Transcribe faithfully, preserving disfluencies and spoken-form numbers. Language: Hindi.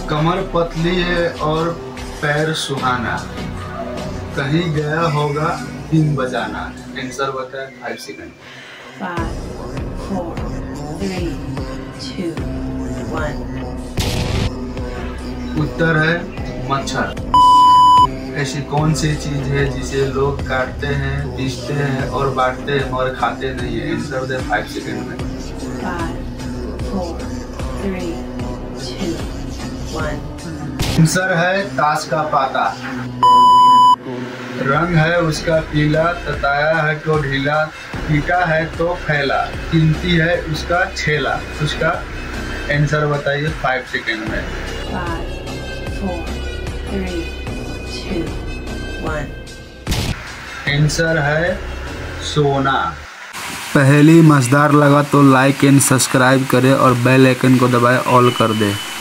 कमर पतली है और पैर सुहाना, कहीं गया होगा दिन बजाना। आंसर बताए five second. Five, four, three, two, one. उत्तर है मच्छर। ऐसी कौन सी चीज है जिसे लोग काटते हैं, पीसते हैं और बांटते हैं और खाते नहीं है? आंसर दे फाइव सेकंड में। Five, four, three, two, one. Answer है ताश का पाता। रंग है उसका पीला, तताया है तो ढीला, पीटा है तो फैला, कीमती है उसका छेला। उसका आंसर बताइए फाइव सेकंड में। Five, four, three, two, one. Answer है सोना। पहली मजेदार लगा तो लाइक एंड सब्सक्राइब करें और बेल आइकन को दबाएं, ऑल कर दें।